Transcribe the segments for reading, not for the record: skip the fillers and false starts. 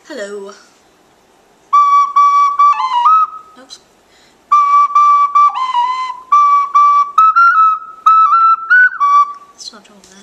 Hello. Oops. Stop doing that.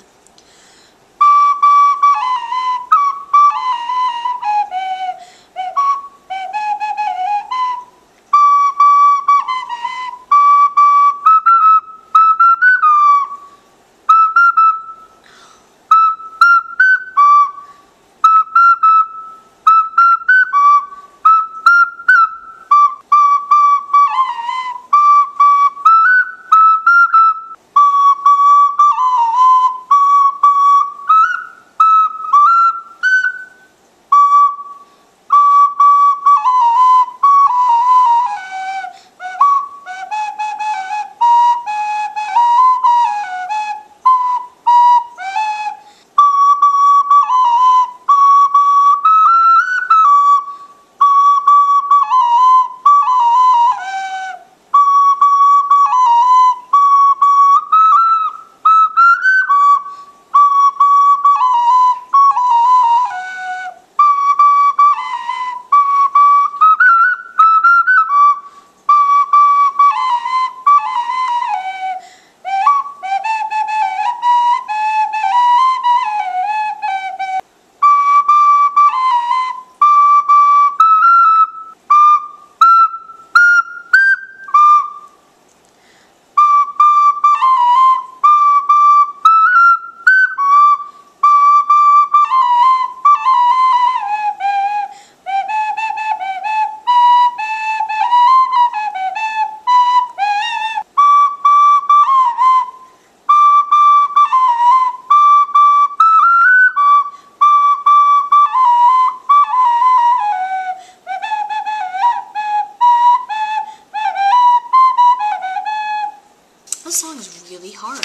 This song is really hard.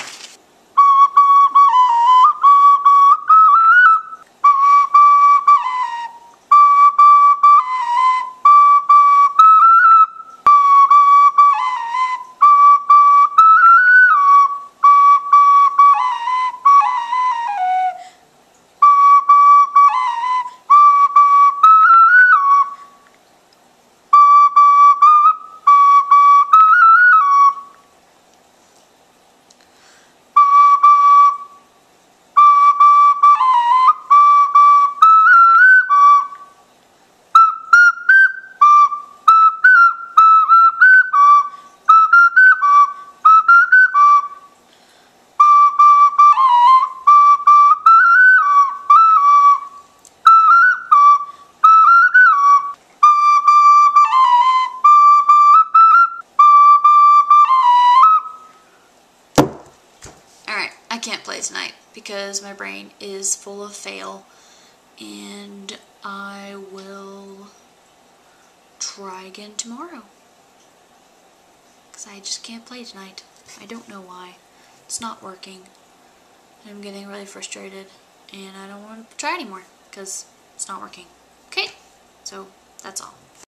Alright, I can't play tonight because my brain is full of fail, and I will try again tomorrow because I just can't play tonight. I don't know why. It's not working. I'm getting really frustrated and I don't want to try anymore because it's not working. Okay, so that's all.